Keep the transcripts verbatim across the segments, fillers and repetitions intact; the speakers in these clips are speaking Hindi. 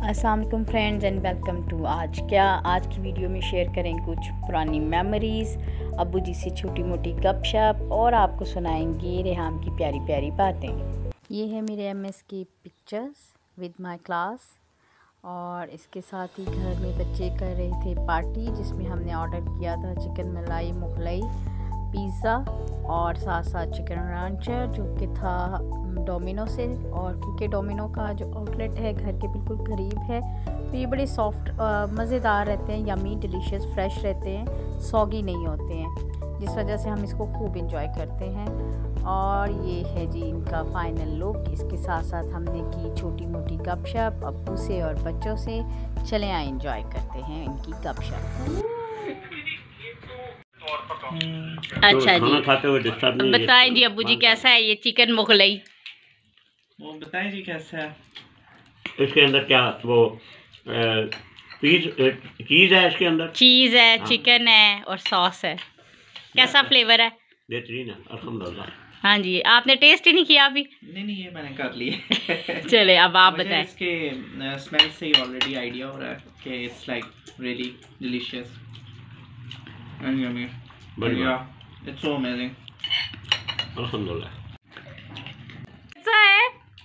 अस्सलाम वालेकुम फ्रेंड्स एंड वेलकम टू आज क्या आज की वीडियो में शेयर करें कुछ पुरानी मेमोरीज़, अब्बू जी से छोटी मोटी गपशप और आपको सुनाएंगे रेहाम की प्यारी प्यारी बातें। ये है मेरे एमएस की पिक्चर्स विद माय क्लास और इसके साथ ही घर में बच्चे कर रहे थे पार्टी जिसमें हमने ऑर्डर किया था चिकन मलाई मुगलई पिज़्ज़ा और साथ साथ चिकन रांचर जो कि था डोमिनो से। और क्योंकि डोमिनो का जो आउटलेट है घर के बिल्कुल करीब है तो ये बड़े सॉफ्ट मज़ेदार रहते हैं, यमी डिलीशियस फ्रेश रहते हैं, सॉगी नहीं होते हैं, जिस वजह से हम इसको खूब इंजॉय करते हैं। और ये है जी इनका फाइनल लुक। इसके साथ साथ हमने की छोटी मोटी गपशप अब्बू से और बच्चों से। चलें आए इंजॉय करते हैं इनकी गपशप। अच्छा जी, खाते हुए डिस्टर्ब नहीं बताएं जी अब्बू जी कैसा है ये चिकन मुगलई? वो बताएं जी कैसा है। इसके अंदर क्या वो चीज चीज है, इसके अंदर चीज़ है, हाँ। चिकन है और सॉस है। कैसा फ्लेवर है? बेहतरीन है अल्हम्दुलिल्लाह। हाँ जी, आपने टेस्ट ही नहीं किया अभी? नहीं नहीं ये मैंने कर लिए। चले अब आप मुझे बताएं। इसके स्मेल से ही ऑलरेडी आइडिया हो रहा है कि it's like really delicious and yummy. बढ़िया, इट्स सो अमेजिंग अल्हम्दुलिल्लाह। कैसा है?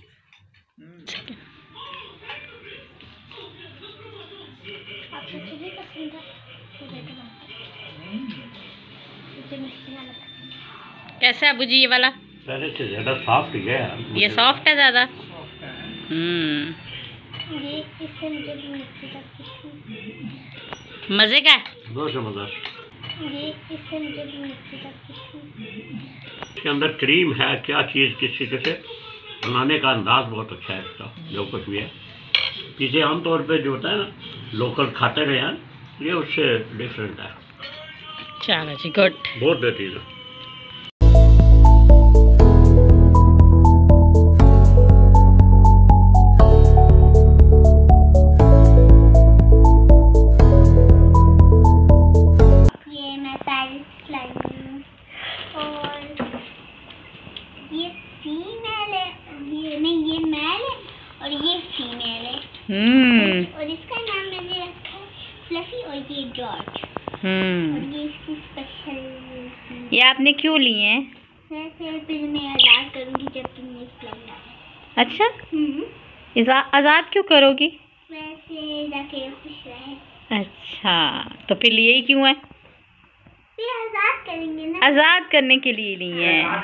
कैसा है अब्बू जी ये वाला? पहले से ज़्यादा सॉफ्ट है यार। ये सॉफ्ट है ज़्यादा। हम्म हम्म मज़े का है? बहुत ज़बरदस्त। इसके अंदर क्रीम है, क्या चीज़ किस तरीके से बनाने का अंदाज बहुत अच्छा है इसका, जो कुछ भी है। चीज़ें आमतौर पे जो होता है ना लोकल खाते रहे हैं, ये उससे डिफरेंट है। चलो जी गुड, बहुत बेहतरीन है। और ये फीमेल है हम्म और इसका नाम मैंने रखा है फ्लफी और ये जॉर्ज। हम्म और ये इसकी स्पेशल। ये आपने क्यों लिए हैं? वैसे फिर मैं आज़ाद करूँगी जब तुमने इसको। अच्छा, हम्म इज़ा- आज़ाद क्यों करोगी? वैसे जाके खुश रहे। अच्छा, तो फिर लिए ही क्यों है? फिर आज़ाद करेंगे ना। आज़ाद करने के लिए लिए हैं।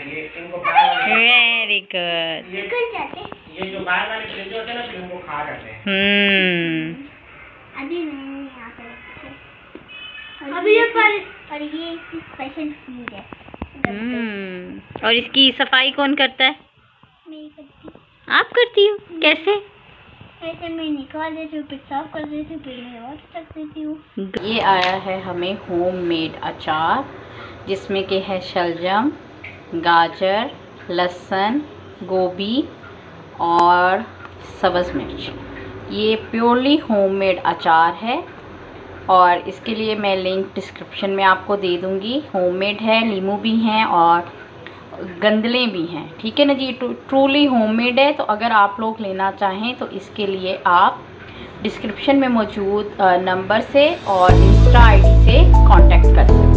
Very good. निकल जाते ये जो बाहर वाले फ्रिज होते हैं ना फिर उनको खा जाते हैं। हम्म अभी मैं यहाँ पे रखती हूँ। अभी ये पर और ये इसकी स्पेशल फूड है। हम्म और इसकी सफाई कौन करता है? मैं करती हूँ। आप करती हो? कैसे? वैसे मैं निकाल देती हूँ, फिर साफ कर देती हूँ, फिर मैं वॉश कर देती हूँ। ये आया है हमें होममेड अचार जिसमें के है शलजम, गाजर, लहसुन, गोभी और सब्ज़ मिर्च। ये प्योरली होममेड अचार है और इसके लिए मैं लिंक डिस्क्रिप्शन में आपको दे दूँगी। होममेड है, लीमू भी हैं और गंदलें भी हैं, ठीक है ना जी। ट्रूली होममेड है। तो अगर आप लोग लेना चाहें तो इसके लिए आप डिस्क्रिप्शन में मौजूद नंबर से और इंस्टा आईडी से कांटेक्ट कर सकते हैं।